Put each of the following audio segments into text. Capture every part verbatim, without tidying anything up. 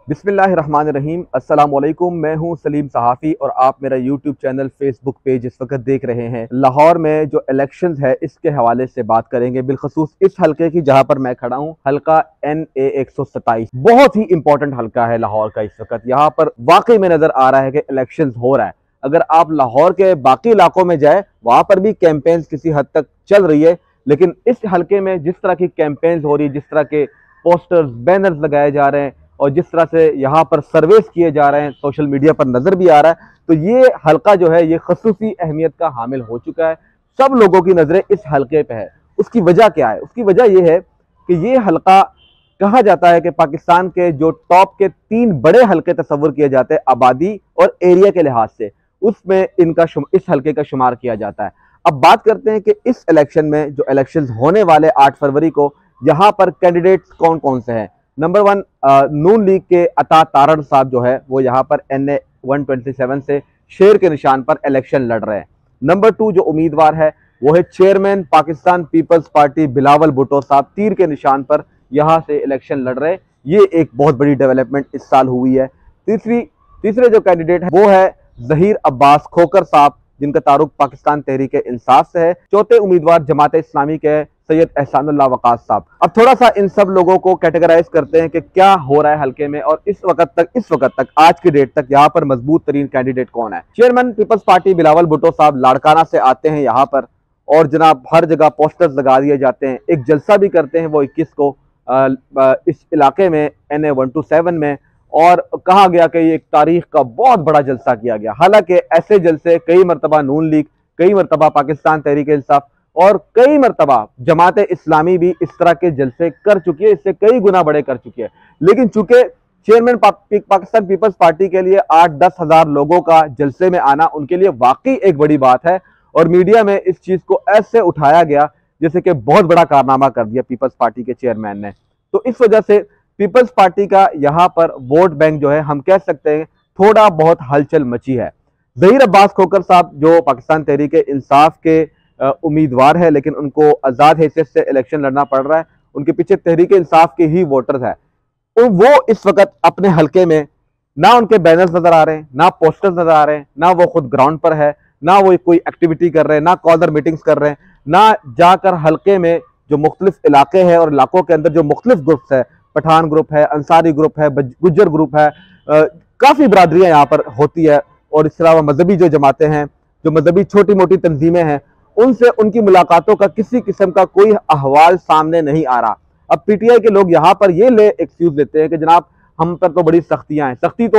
बिस्मिल्लाहिर्रहमानिर्रहीम। अस्सलाम वालेकुम। मैं हूं सलीम सहाफ़ी और आप मेरा यूट्यूब चैनल, फेसबुक पेज इस वक्त देख रहे हैं। लाहौर में जो इलेक्शंस है इसके हवाले से बात करेंगे, बिलखसूस इस हलके की जहां पर मैं खड़ा हूं, हलका एन ए एक सौ सत्ताईस। बहुत ही इंपॉर्टेंट हलका है लाहौर का। इस वक्त यहाँ पर वाकई में नजर आ रहा है कि इलेक्शन हो रहा है। अगर आप लाहौर के बाकी इलाकों में जाए, वहां पर भी कैंपेन्स किसी हद तक चल रही है, लेकिन इस हलके में जिस तरह की कैंपेन्स हो रही है, जिस तरह के पोस्टर्स, बैनर्स लगाए जा रहे हैं और जिस तरह से यहाँ पर सर्वेस किए जा रहे हैं, सोशल मीडिया पर नजर भी आ रहा है, तो ये हलका जो है ये खसूसी अहमियत का हामिल हो चुका है। सब लोगों की नजरें इस हलके पे है। उसकी वजह क्या है? उसकी वजह यह है कि ये हलका, कहा जाता है कि पाकिस्तान के जो टॉप के तीन बड़े हलके तस्वुर किए जाते हैं आबादी और एरिया के लिहाज से, उसमें इनका इस हलके का शुमार किया जाता है। अब बात करते हैं कि इस इलेक्शन में, जो इलेक्शन होने वाले आठ फरवरी को, यहाँ पर कैंडिडेट्स कौन कौन से हैं। नंबर वन, नून लीग के अता तारड़ साहब जो है वो यहाँ पर N A one twenty seven से शेर के निशान पर इलेक्शन लड़ रहे हैं। नंबर टू जो उम्मीदवार है वो है chairman Pakistan peoples party Bilawal Bhutto साहब, तीर के निशान पर यहाँ से इलेक्शन लड़ रहे हैं। ये एक बहुत बड़ी डेवलपमेंट इस साल हुई है। तीसरी तीसरे जो कैंडिडेट है वो है जहीर अब्बास खोकर साहब, जिनका तारुक पाकिस्तान तहरीक इंसाफ से है। चौथे उम्मीदवार जमात इस्लामी के सैयद एहसानुल्लाह वकास साहब। अब थोड़ा सा इन सब लोगों को कैटेगराइज करते हैं कि क्या हो रहा है हलके में, और इस वक्त तक इस वक्त तक आज की डेट तक यहाँ पर मजबूत तरीन कैंडिडेट कौन है। Chairman peoples party Bilawal Bhutto साहब लाड़काना से आते हैं यहाँ पर, और जनाब हर जगह पोस्टर्स लगा दिए जाते हैं। एक जलसा भी करते हैं वो इक्कीस को आ, आ, इस इलाके में N A one two seven में, और कहा गया कि ये एक तारीख का बहुत बड़ा जलसा किया गया। हालांकि ऐसे जलसे कई मरतबा नून लीग, कई मरतबा पाकिस्तान तहरीक इंसाफ और कई मरतबा जमात इस्लामी भी इस तरह के जलसे कर चुकी है, इससे कई गुना बड़े कर चुकी है। लेकिन चूंकि चेयरमैन पा, पाकिस्तान पीपल्स पार्टी के लिए आठ दस हजार लोगों का जलसे में आना उनके लिए वाकई एक बड़ी बात है, और मीडिया में इस चीज को ऐसे उठाया गया जैसे कि बहुत बड़ा कारनामा कर दिया पीपल्स पार्टी के चेयरमैन ने। तो इस वजह से पीपल्स पार्टी का यहाँ पर वोट बैंक जो है, हम कह सकते हैं थोड़ा बहुत हलचल मची है। जहीर अब्बास खोकर साहब जो पाकिस्तान तहरीक इंसाफ के उम्मीदवार है, लेकिन उनको आजाद हैसियत से इलेक्शन लड़ना पड़ रहा है। उनके पीछे तहरीक इंसाफ के ही वोटर्स है। तो वो इस वक्त अपने हलके में ना उनके बैनर्स नजर आ रहे हैं, ना पोस्टर्स नजर आ रहे हैं, ना वो खुद ग्राउंड पर है, ना वो कोई एक्टिविटी कर रहे हैं, ना कॉर्नर मीटिंग्स कर रहे हैं, ना जाकर हलके में जो मुख्तलिफ इलाके हैं और इलाकों के अंदर जो मुख्तलिफ ग्रुप्स है, पठान ग्रुप है, अंसारी ग्रुप है, गुज्जर ग्रुप है, काफ़ी बरादरियाँ यहाँ पर होती है, और इसके अलावा मजहबी जो जमातें हैं, जो मजहबी छोटी मोटी तंजीमें हैं, उनसे उनकी मुलाकातों का किसी किस्म का कोई अहवाल सामने नहीं आ रहा। अब पी टी आई के लोग यहाँ पर ये ले एक्सक्यूज देते हैं कि जनाब हम पर तो बड़ी सख्तियां हैं। सख्ती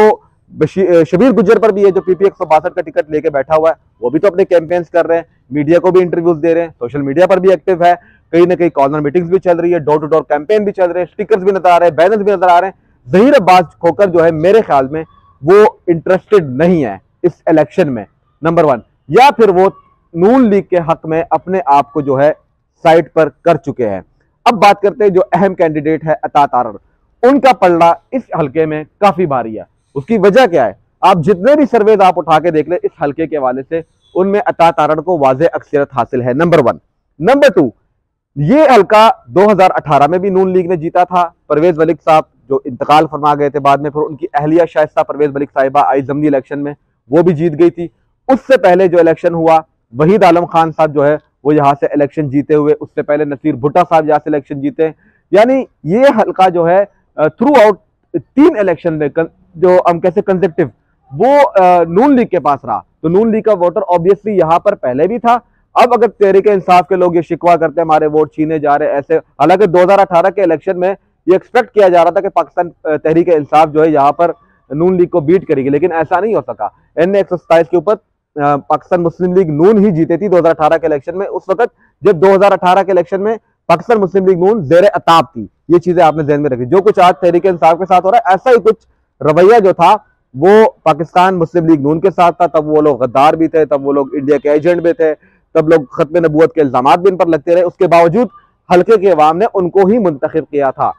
तो शबीर गुज्जर पर भी है, जो पी पी एक सौ बासठ का टिकट लेके बैठा हुआ है। वो भी तो अपने कैंपेन्स कर रहे हैं, मीडिया को भी इंटरव्यूज दे रहे हैं, सोशल मीडिया पर भी एक्टिव है, कहीं ना कहीं कॉर्नर मीटिंग्स भी चल रही है, डोर टू डोर कैंपेन भी चल रहे हैं, स्टिकर्स भी नजर आ रहे हैं, बैनर्स भी नजर आ रहे हैं। जहीर अब्बास खोकर जो है मेरे ख्याल में वो इंटरेस्टेड नहीं है इस इलेक्शन में, नंबर वन, या फिर वो नून लीग के हक में अपने आप को जो है साइड पर कर चुके हैं। अब बात करते हैं जो अहम कैंडिडेट है अता तारड़, उनका पलड़ा इस हलके में काफी भारी है। उसकी वजह क्या है? आप जितने भी सर्वेज आप उठा के देख ले इस हलके के हवाले से, उनमें अता तारड़ को वाज़े अक्सरियत हासिल है, नंबर वन। नंबर टू, ये हलका दो हज़ार अठारह में भी नून लीग ने जीता था। परवेज मलिक साहब जो इंतकाल फरमा गए थे बाद में, फिर उनकी अहलिया शाइस्ता परवेज मलिक साहिबा आई ज़मनी इलेक्शन में, वो भी जीत गई थी। उससे पहले जो इलेक्शन हुआ, वहीद आलम खान साहब जो है वो यहाँ से इलेक्शन जीते हुए, उससे पहले नसीर भुट्टा साहब यहाँ से इलेक्शन जीते। यानी ये हलका जो है थ्रू आउट तीन इलेक्शन में जो हम कैसे कंसेप्टिव वो नून लीग के पास रहा। तो नून लीग का वोटर ऑब्वियसली यहाँ पर पहले भी था। अब अगर तहरीक इंसाफ के लोग ये शिकवा करते हैं हमारे वोट छीने जा रहे ऐसे, हालांकि दो हज़ार अठारह के इलेक्शन में ये एक्सपेक्ट किया जा रहा था कि पाकिस्तान तहरीक इंसाफ जो है यहाँ पर नून लीग को बीट करेगी, लेकिन ऐसा नहीं हो सका। एन ए एक सौ सत्ताईस के ऊपर पाकिस्तान मुस्लिम लीग नून ही जीती थी दो हज़ार अठारह के इलेक्शन में, उस वक्त जब दो हज़ार अठारह के इलेक्शन में पाकिस्तान मुस्लिम लीग नून जेर अताब थी। ये चीजें आपने ध्यान में रखी। जो कुछ आज तहरीक इंसाफ के साथ हो रहा है, ऐसा ही कुछ रवैया जो था वो पाकिस्तान मुस्लिम लीग नून के साथ था। तब वो लोग गद्दार भी थे, तब वो लोग इंडिया के एजेंट भी थे, तब लोग खत्म नबूवत के इल्जाम भी इन पर लगते रहे। उसके बावजूद हल्के के अवाम ने उनको ही मुंतखब किया था।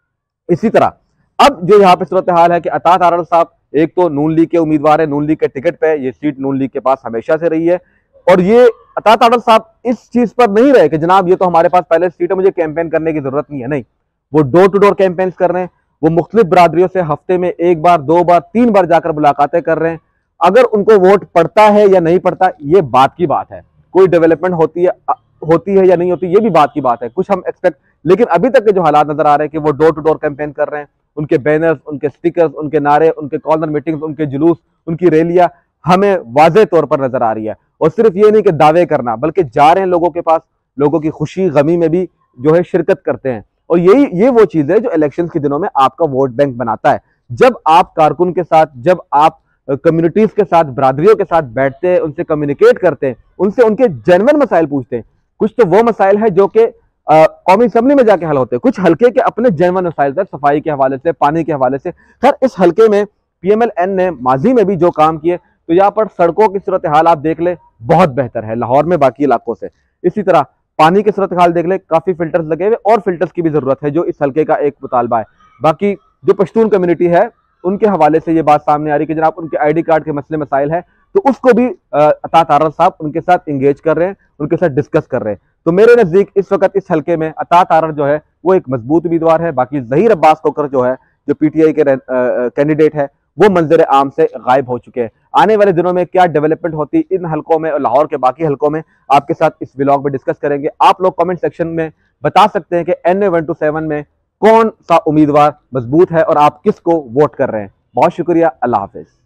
इसी तरह अब जो यहाँ पे सूरत हाल है कि अता तारड़ साहब एक तो नून लीग के उम्मीदवार है, नून लीग के टिकट पे, ये सीट नून लीग के पास हमेशा से रही है, और ये अता तारड़ साहब इस चीज पर नहीं रहे कि जनाब ये तो हमारे पास पहले सीट है, मुझे कैंपेन करने की जरूरत नहीं है। नहीं, वो डोर टू डोर कैंपेन्स कर रहे हैं, वो मुख्तलिफ बरादरियों से हफ्ते में एक बार, दो बार, तीन बार जाकर मुलाकातें कर रहे हैं। अगर उनको वोट पड़ता है या नहीं पड़ता, ये बात की बात है। कोई डेवलपमेंट होती है होती है या नहीं होती, ये भी बात की बात है। कुछ हम एक्सपेक्ट, लेकिन अभी तक के जो हालात नजर आ रहे हैं कि वो डोर टू डोर कैंपेन कर रहे हैं, उनके बैनर्स, उनके स्टिकर्स, उनके नारे, उनके कॉर्नर मीटिंग्स, उनके जुलूस, उनकी रैलियां हमें वाज़ेह तौर पर नजर आ रही है। और सिर्फ ये नहीं कि दावे करना, बल्कि जा रहे हैं लोगों के पास, लोगों की खुशी गमी में भी जो है शिरकत करते हैं। और यही ये वो चीज है जो इलेक्शन के दिनों में आपका वोट बैंक बनाता है। जब आप कारकुन के साथ, जब आप कम्युनिटीज के साथ, बरादरियों के साथ बैठते हैं, उनसे कम्युनिकेट करते हैं, उनसे उनके जेन्युइन मसाइल पूछते हैं। कुछ तो वो मसाइल है जो कि कौमी असम्बली में जाके हल होते हैं, कुछ हल्के के अपने जेन्युइन मसाइल सर, सफाई के हवाले से, पानी के हवाले से। खैर, इस हल्के में पीएमएल-एन ने माजी में भी जो काम किए, तो यहाँ पर सड़कों की सूरत हाल आप देख ले, बहुत बेहतर है लाहौर में बाकी इलाकों से। इसी तरह पानी की सूरत हाल देख ले, काफी फिल्टर्स लगे हुए, और फिल्टर्स की भी जरूरत है, जो इस हल्के का एक मुतालबा है। बाकी जो पश्तून कम्युनिटी है, उनके हवाले से ये बात सामने आ रही है कि जनाब उनके आईडी कार्ड के मसले मसाइल है, तो उसको भी अता तारर साहब उनके साथ इंगेज कर रहे हैं, उनके साथ डिस्कस कर रहे हैं। तो मेरे नजदीक इस वक्त इस हल्के में अता तारर जो है वो एक मजबूत उम्मीदवार है। बाकी ज़हीर अब्बास कोकर जो है, जो पीटीआई के कैंडिडेट है, वो मंजर आम से गायब हो चुके हैं। आने वाले दिनों में क्या डेवलपमेंट होती इन हलकों में और लाहौर के बाकी हलकों में, आपके साथ इस व्लॉग में डिस्कस करेंगे। आप लोग कमेंट सेक्शन में बता सकते हैं कि N A one two seven में कौन सा उम्मीदवार मजबूत है और आप किसको वोट कर रहे हैं। बहुत शुक्रिया, अल्लाह हाफिज।